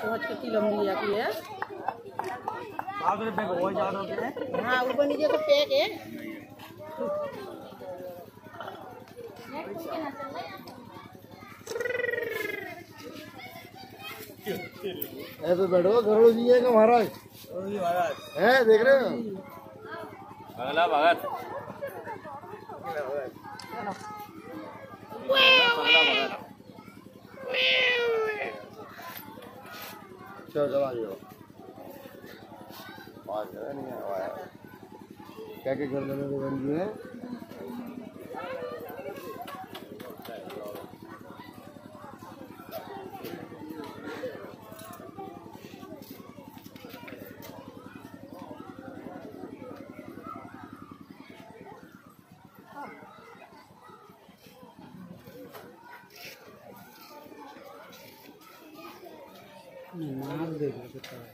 पहुँच के लंबी आती है। हाँ ऊपर नीचे तो पैक है। ऐसे बैठो गरुड़ जी है का महाराज है, देख रहे हो अगला भगत चलो चला जाओ। क्या क्या कर देने बन गई है। नाम देख सकता है।